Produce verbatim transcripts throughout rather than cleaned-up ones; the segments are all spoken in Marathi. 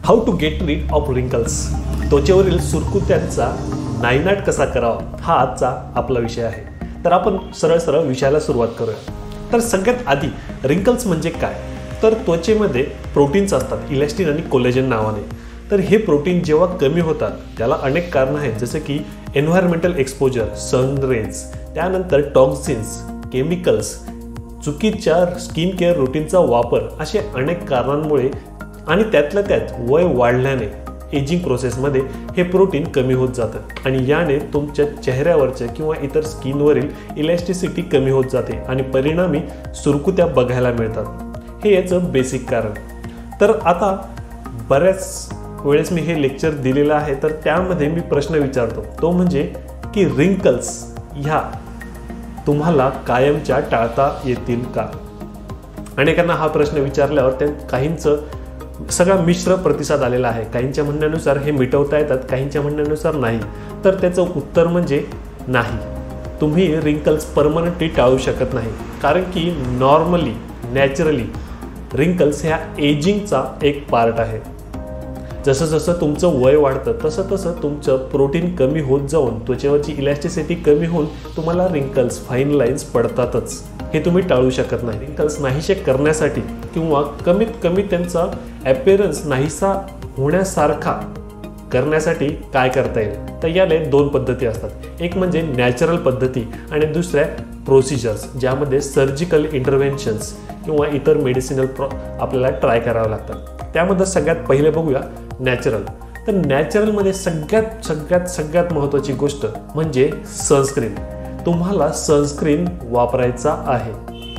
How to get rid of wrinkles, त्वचेवरील सुरकुत्यांचा नायनाट कसा करावा, हा आजचा आपला विषय आहे. तर आपण सरळ सरळ विषयाला सुरुवात करूया. तर सगळ्यात आधी रिंकल्स म्हणजे काय, तर त्वचेमध्ये प्रोटीन्स असतात इलॅस्टिन आणि कोलेजन नावाने. तर हे प्रोटीन जेव्हा कमी होतात त्याला अनेक कारणं आहेत, जसे की एन्व्हायरमेंटल एक्सपोजर, सन रेज, त्यानंतर टॉक्सिन्स, केमिकल्स, चुकीच्या स्किन केअर रुटीनचा वापर, असे अनेक कारणांमुळे आणि त्यातल्या त्यात वय वाढल्याने एजिंग प्रोसेसमध्ये हे प्रोटीन कमी होत जातं आणि याने तुमच्या चेहऱ्यावरच्या किंवा इतर स्किनवरील इलॅस्टिसिटी कमी होत जाते आणि परिणामी सुरकुत्या बघायला मिळतात. हे याचं बेसिक कारण. तर आता बऱ्याच वेळेस मी हे लेक्चर दिलेलं आहे, तर त्यामध्ये मी प्रश्न विचारतो, तो म्हणजे की रिंकल्स ह्या तुम्हाला कायमच्या टाळता येतील का. अनेकांना हा प्रश्न विचारल्यावर त्या काहींचं सगळा मिश्र प्रतिसाद आलेला आहे. काहींच्या म्हणण्यानुसार हे मिटवता येतात, काहींच्या म्हणण्यानुसार नाही. तर त्याचं उत्तर म्हणजे नाही, तुम्ही रिंकल्स परमनंटली टाळू शकत नाही. कारण की नॉर्मली नॅचरली रिंकल्स ह्या एजिंगचा एक पार्ट आहे. जसं जसं तुमचं वय वाढतं तसं तसं तुमचं प्रोटीन कमी होत जाऊन त्वचेवरची इलॅस्टिसिटी कमी होऊन तुम्हाला रिंकल्स, फाईन लाईन्स पडतातच. हे तुम्ही टाळू शकत नाही. रिंकल्स नाहीसे करण्यासाठी किंवा कमीत कमी त्यांचा ॲपिअरन्स नाहीसा होण्यासारखा करण्यासाठी काय करता येईल, तर याला दोन पद्धती असतात. एक म्हणजे नॅचरल पद्धती आणि दुसऱ्या प्रोसिजर्स, ज्यामध्ये सर्जिकल इंटरव्हेन्शन्स किंवा इतर मेडिसिनल प्रो आपल्याला ट्राय करावं लागतात. त्यामध्ये सगळ्यात पहिले बघूया नॅचरल. तर नॅचरलमध्ये सगळ्यात सगळ्यात सगळ्यात महत्त्वाची गोष्ट म्हणजे सनस्क्रीन. तुम्हाला सनस्क्रीन वापरायचा आहे.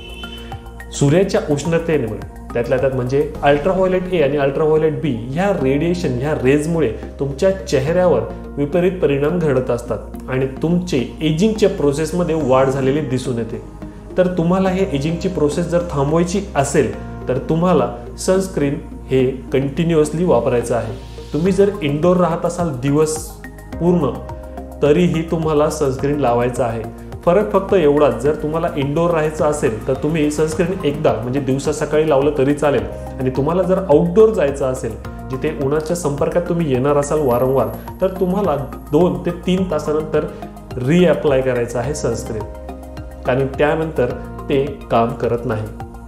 सूर्याच्या उष्णतेमुळे, त्यातल्या त्यात म्हणजे अल्ट्राव्हायोलेट ए आणि अल्ट्राव्हायोलेट बी ह्या रेडिएशन, ह्या रेजमुळे तुमच्या चेहऱ्यावर विपरीत परिणाम घडत असतात आणि तुमचे एजिंगच्या प्रोसेसमध्ये वाढ झालेली दिसून येते. तर तुम्हाला हे एजिंगची प्रोसेस जर थांबवायची असेल तर तुम्हाला सनस्क्रीन हे कंटिन्युअसली वापरायचं आहे. तुम्ही जर इंडोर राहत असाल दिवस पूर्ण, तरीही तुम्हाला सनस्क्रीन लावायचं आहे. फरक फक्त एवढाच, जर तुम्हाला इंडोर राहायचं असेल तर तुम्ही सनस्क्रीन एकदा म्हणजे दिवसा सकाळी लावलं तरी चालेल. आणि तुम्हाला जर आउटडोर जायचं असेल, जिथे उन्हाच्या संपर्कात तुम्ही येणार असाल वारंवार, तर तुम्हाला दोन ते तीन तासानंतर रिअप्लाय करायचं आहे सनस्क्रीन, कारण त्यानंतर ते काम करत नाही.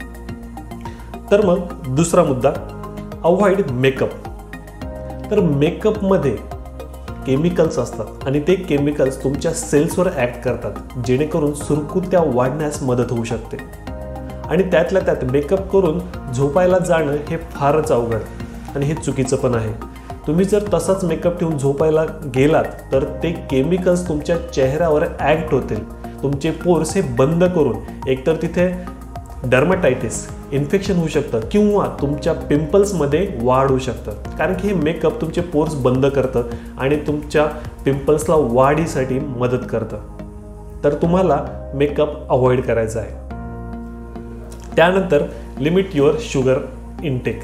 तर मग दुसरा मुद्दा, अवॉइड मेकअप. तर मेकअपमध्ये केमिकल्स असतात आणि ते केमिकल्स तुमच्या सेल्सवर ॲक्ट करतात, जेणेकरून सुरकुत्या वाढण्यास मदत होऊ शकते. आणि त्यातल्या त्यात मेकअप करून झोपायला जाणं हे फारच अवघड आणि हे चुकीचं पण आहे. तुम्ही जर तसाच मेकअप ठेवून झोपायला गेलात तर ते केमिकल्स तुमच्या चेहऱ्यावर ॲक्ट होतील. तुमचे पोर्स हे बंद करून एकतर तिथे डर्माटायटिस, इन्फेक्शन होऊ शकतं किंवा तुमच्या पिंपल्समध्ये वाढ होऊ शकतं. कारण की हे मेकअप तुमचे पोर्स बंद करतं आणि तुमच्या पिंपल्सला वाढीसाठी मदत करतं. तर तुम्हाला मेकअप अवॉइड करायचा आहे. त्यानंतर limit your sugar intake.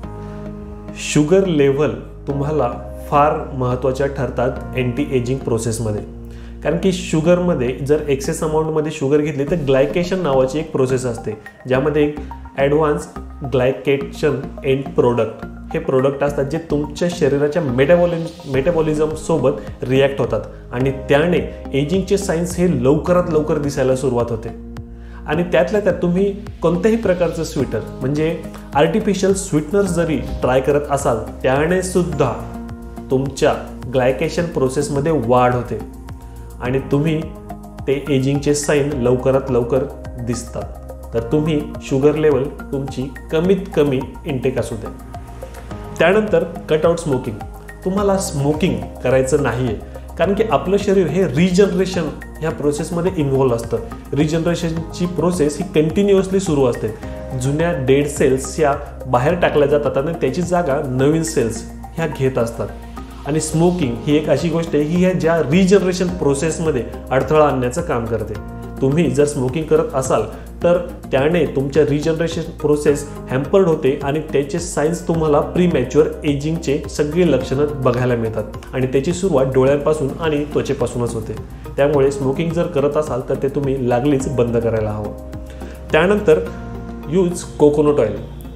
Sugar level तुम्हाला फार महत्त्वाच्या ठरतात अँटी एजिंग प्रोसेसमध्ये. कारण की शुगरमध्ये जर एक्सेस अमाऊंटमध्ये शुगर घेतली तर ग्लायकेशन नावाची एक प्रोसेस असते, ज्यामध्ये एक ॲडव्हान्स ग्लायकेशन एंड प्रोडक्ट हे प्रोडक्ट असतात, जे तुमच्या शरीराच्या मेटाबॉलिझम मेटाबॉलिझमसोबत रिॲक्ट होतात आणि त्याने एजिंगचे सायन्स हे लवकरात लवकर दिसायला सुरुवात होते. आणि त्यातल्या त्यात तुम्ही कोणत्याही प्रकारचं स्वीटर म्हणजे आर्टिफिशियल स्वीटनर्स जरी ट्राय करत असाल, त्याने सुद्धा तुमच्या ग्लायकेशन प्रोसेसमध्ये वाढ होते आणि तुम्ही ते एजिंगचे साईन लवकरात लवकर दिसतात. तर तुम्ही शुगर लेवल तुमची कमीत कमी इनटेक असू द्या. त्यानंतर कट आउट स्मोकिंग. तुम्हाला स्मोकिंग करायचं नाही आहे, कारण की आपलं शरीर हे रिजनरेशन ह्या प्रोसेसमध्ये इन्व्हॉल्व असतं. रिजनरेशनची प्रोसेस ही कंटिन्युअसली सुरू असते. जुन्या डेड सेल्स ह्या बाहेर टाकल्या जातात आणि त्याची जागा नवीन सेल्स ह्या घेत असतात. आणि स्मोकिंग ही एक अशी गोष्ट आहे की ह्या ज्या रिजनरेशन प्रोसेसमध्ये अडथळा आणण्याचं काम करते. तुम्ही जर स्मोकिंग करत असाल तर त्याने तुमच्या रिजनरेशन प्रोसेस हॅम्पर्ड होते आणि त्याचे सायन्स तुम्हाला प्री मॅच्युअर एजिंगचे सगळे लक्षणं बघायला मिळतात आणि त्याची सुरुवात डोळ्यांपासून आणि त्वचेपासूनच होते. त्यामुळे स्मोकिंग जर करत असाल तर ते तुम्ही लागलीच बंद करायला हवं. त्यानंतर use coconut oil.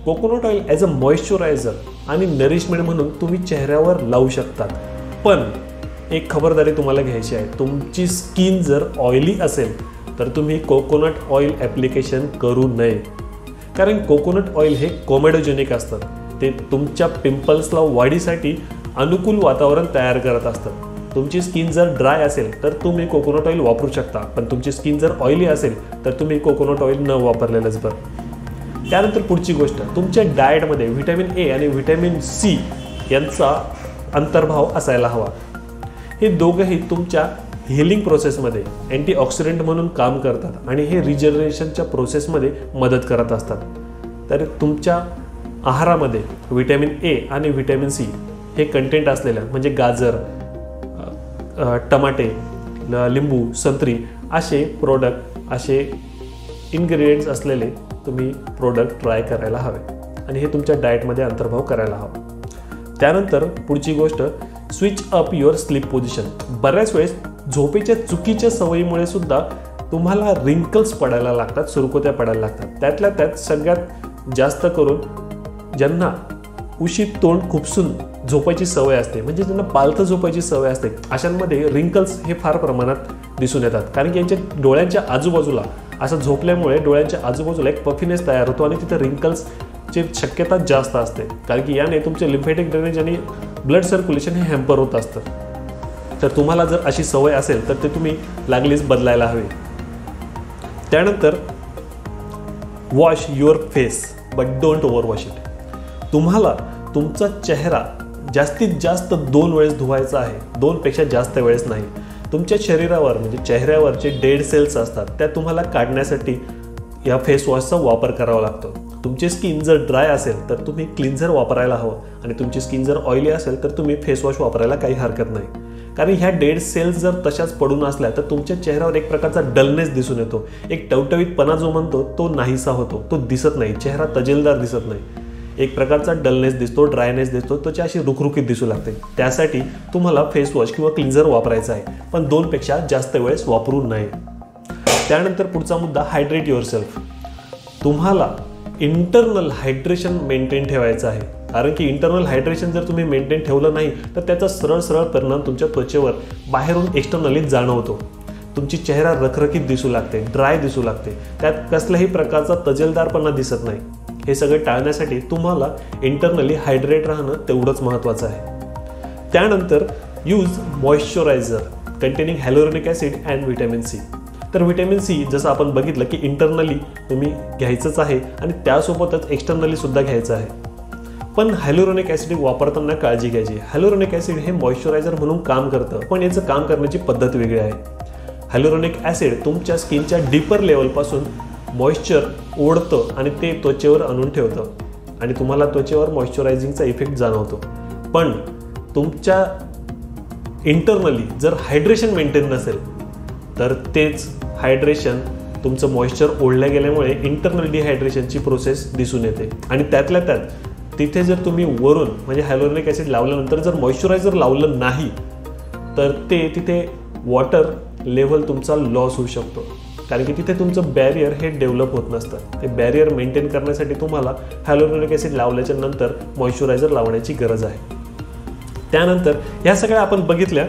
Coconut oil as a moisturiser आणि नरिशमेंट म्हणून तुम्ही चेहऱ्यावर लावू शकतात. पण एक खबरदारी तुम्हाला घ्यायची आहे, तुमची स्किन जर ऑइली असेल तर तुम्ही कोकोनट ऑइल ॲप्लिकेशन करू नये. कारण कोकोनट ऑइल हे कोमेडोजेनिक असतात, ते तुमच्या पिंपल्सला वाढीसाठी अनुकूल वातावरण तयार करत असतात. तुमची स्किन जर ड्राय असेल तर तुम्ही कोकोनट ऑइल वापरू शकता, पण तुमची स्किन जर ऑइली असेल तर तुम्ही कोकोनट ऑइल न वापरलेलंच बरं. त्यानंतर पुढची गोष्ट, तुमच्या डाएटमध्ये व्हिटॅमिन ए आणि व्हिटॅमिन सी यांचा अंतर्भाव असायला हवा. हे दोघंही तुमच्या हिलिंग प्रोसेसमध्ये अँटीऑक्सिडंट म्हणून काम करतात आणि हे रिजनरेशनच्या प्रोसेसमध्ये मदत करत असतात. तर तुमच्या आहारामध्ये व्हिटॅमिन ए आणि व्हिटॅमिन सी हे कंटेंट असलेल्या म्हणजे गाजर, टमाटे, लिंबू, संत्री असे प्रोडक्ट, असे इन्ग्रेडियंट्स असलेले तुम्ही प्रोडक्ट ट्राय करायला हवे आणि हे तुमच्या डाएटमध्ये अंतर्भाव करायला हवा. त्यानंतर पुढची गोष्ट, switch up your sleep position. बऱ्याच वेळेस झोपेच्या चुकीच्या सवयीमुळे सुद्धा तुम्हाला रिंकल्स पडायला लागतात, सुरकुत्या पडायला लागतात. त्यातल्या त्यात सगळ्यात जास्त करून ज्यांना उशीत तोंड खुपसून झोपायची सवय असते, म्हणजे ज्यांना पालथं झोपायची सवय असते, अशांमध्ये रिंकल्स हे फार प्रमाणात दिसून येतात. कारण की यांच्या डोळ्यांच्या आजूबाजूला असं झोपल्यामुळे डोळ्यांच्या आजूबाजूला एक पफिनेस तयार होतो आणि तिथे रिंकल्सची शक्यता जास्त असते. कारण की याने तुमचे लिम्फॅटिक ड्रेनेज आणि ब्लड सर्क्युलेशन हे हॅम्पर होत असतं. तर तुम्हाला जर अशी सवय असेल तर ते तुम्ही लागलीच बदलायला हवे. त्यानंतर wash your face but don't over wash it. तुम्हाला तुमचा चेहरा जास्तीत जास्त दोन वेळेस धुवायचा आहे, दोनपेक्षा जास्त वेळेस नाही. तुमच्या शरीरावर म्हणजे चेहऱ्यावर जे डेड सेल्स असतात त्या तुम्हाला काढण्यासाठी या फेस वॉशचा वापर करावा लागतो. तुमची स्किन जर ड्राय असेल तर तुम्ही क्लिन्झर वापरायला हवं आणि तुमची स्किन जर ऑइली असेल तर तुम्ही फेस वॉश वापरायला काही हरकत नाही. कारण ह्या डेड सेल्स जर तशाच पडून असल्या तर तुमच्या चेहऱ्यावर एक प्रकारचा डलनेस दिसून येतो, एक टवटवीतपणा जो म्हणतो तो नाहीसा होतो, तो दिसत नाही, चेहरा तजेलदार दिसत नाही, एक प्रकारचा डलनेस दिसतो, ड्रायनेस दिसतो, त्वचा अशी रुखरुखीत दिसू लागते. त्यासाठी तुम्हाला फेस वॉश किंवा क्लिन्झर वापरायचा आहे, पण दोनपेक्षा जास्त वेळेस वापरू नये. त्यानंतर पुढचा मुद्दा, हायड्रेट युअर सेल्फ. तुम्हाला इंटरनल हायड्रेशन मेंटेन ठेवायचं आहे. कारण की इंटरनल हायड्रेशन जर तुम्ही मेंटेन ठेवलं नाही तर त्याचा सरळ सरळ परिणाम तुमच्या त्वचेवर बाहेरून एक्सटर्नली जाणवतो. तुमची चेहरा रखरखीत दिसू लागते, ड्राय दिसू लागते, त्यात कसल्याही प्रकारचा तजेलदारपणा दिसत नाही. हे सगळे टाळण्यासाठी तुम्हाला इंटरनली हायड्रेट राहणं तेवढंच महत्त्वाचं आहे. त्यानंतर use moisturiser containing hyaluronic acid and vitamin C. तर व्हिटॅमिन सी जसं आपण बघितलं की इंटरनली तुम्ही घ्यायचंच आहे आणि त्यासोबतच एक्सटर्नली सुद्धा घ्यायचं आहे. पण हॅलोरोनिक ॲसिड वापरताना काळजी घ्यायची. हॅलोरोनिक ॲसिड हे मॉइश्चरायझर म्हणून काम करतं, पण याचं काम करण्याची पद्धत वेगळी आहे. हॅलोरोनिक ॲसिड तुमच्या स्किनच्या डीपर लेवलपासून मॉइश्चर ओढतं आणि ते त्वचेवर आणून ठेवतं आणि तुम्हाला त्वचेवर मॉइश्चरायझिंगचा इफेक्ट जाणवतो. पण तुमच्या इंटरनली जर हायड्रेशन मेंटेन नसेल तर तेच हायड्रेशन तुमचं मॉइश्चर ओढल्या गेल्यामुळे इंटरनल डिहायड्रेशनची प्रोसेस दिसून येते. आणि त्यातल्या त्यात तिथे जर तुम्ही वरून म्हणजे हॅलोरोनिक ॲसिड लावल्यानंतर जर मॉइश्चरायझर लावलं नाही तर ते तिथे वॉटर लेव्हल तुमचा लॉस होऊ शकतो. कारण की तिथे तुमचं बॅरियर हे डेव्हलप होत नसतं. ते बॅरियर मेंटेन करण्यासाठी तुम्हाला हॅलोरोनिक ॲसिड लावल्याच्या नंतर मॉइश्चरायझर लावण्याची गरज आहे. त्यानंतर ह्या सगळ्या आपण बघितल्या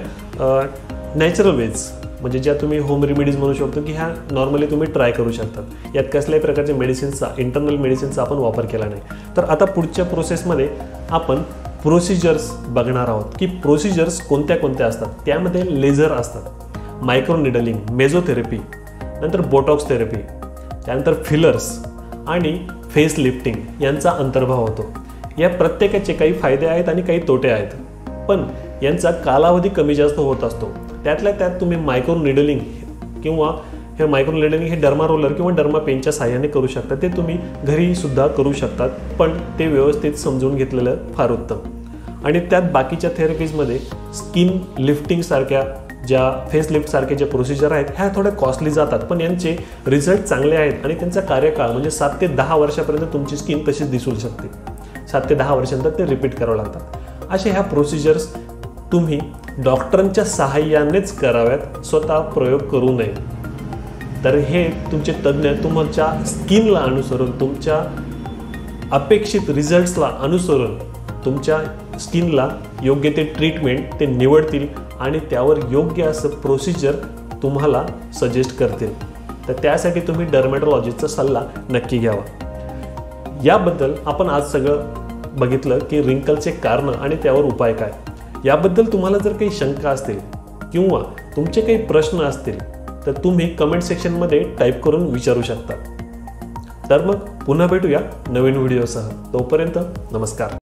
नॅचरल वेज, म्हणजे ज्या तुम्ही होम रेमेडीज म्हणू शकतो की ह्या नॉर्मली तुम्ही ट्राय करू शकतात. यात कसल्याही प्रकारच्या मेडिसिन्सचा इंटरनल मेडिसिनचा आपण वापर केला नाही. तर आता पुढच्या प्रोसेसमध्ये आपण प्रोसिजर्स बघणार आहोत की प्रोसिजर्स कोणत्या कोणत्या असतात. त्यामध्ये लेझर असतात, मायक्रोनिडलिंग, मेझोथेरपी, नंतर बोटॉक्स थेरपी, त्यानंतर फिलर्स आणि फेस लिफ्टिंग यांचा अंतर्भाव होतो. या प्रत्येकाचे काही फायदे आहेत आणि काही तोटे आहेत, पण यांचा कालावधी कमी जास्त होत असतो. त्यातल्या त्यात तुम्ही मायक्रोनिडलिंग किंवा हे मायक्रोनिडलिंग हे डर्मा रोलर किंवा डर्मा पेनच्या साहाय्याने करू शकता. ते तुम्ही घरी सुद्धा करू शकतात, पण ते व्यवस्थित समजून घेतलेलं फार उत्तम. आणि त्यात बाकीच्या थेरपीजमध्ये स्किन लिफ्टिंगसारख्या ज्या फेस लिफ्टसारखे जे प्रोसिजर आहेत ह्या थोड्या कॉस्टली जातात, पण यांचे रिझल्ट चांगले आहेत आणि त्यांचा कार्यकाळ म्हणजे सात ते दहा वर्षापर्यंत तुमची स्किन तशीच दिसू शकते. सात ते दहा वर्षांनंतर ते रिपीट करावं लागतात. असे ह्या प्रोसिजर्स तुम्ही डॉक्टरांच्या सहाय्यानेच कराव्यात, स्वतः प्रयोग करू नये. तर हे तुमचे तज्ज्ञ तुमच्या स्किनला अनुसरून, तुमच्या अपेक्षित रिझल्ट्सला अनुसरून तुमच्या स्किनला योग्य ते ट्रीटमेंट ते निवडतील आणि त्यावर योग्य असं प्रोसिजर तुम्हाला सजेस्ट करतील. तर त्यासाठी तुम्ही डर्मॅटॉलॉजिस्टचा सल्ला नक्की घ्यावा. याबद्दल आपण आज सगळं बघितलं की रिंकलचे कारण आणि त्यावर उपाय काय. याबद्दल तुम्हाला जर काही शंका असतील किंवा तुमचे काही प्रश्न असतील तर तुम्ही कमेंट सेक्शनमध्ये टाईप करून विचारू शकता. तर मग पुन्हा भेटूया नवीन व्हिडिओसह. तोपर्यंत नमस्कार.